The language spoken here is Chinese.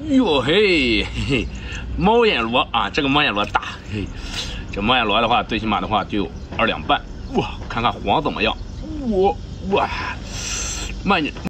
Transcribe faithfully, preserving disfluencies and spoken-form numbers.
哟嘿嘿嘿，猫眼螺啊，这个猫眼螺大，嘿，这猫眼螺的话，最起码的话就有二两半。哇，看看黄怎么样？我哇，慢点。